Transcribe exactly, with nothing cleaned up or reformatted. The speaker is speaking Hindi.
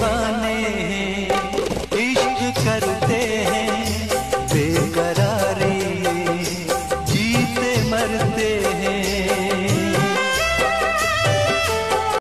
दीवाने हैं, इश्क करते हैं बेकरारी में, जीते मरते हैं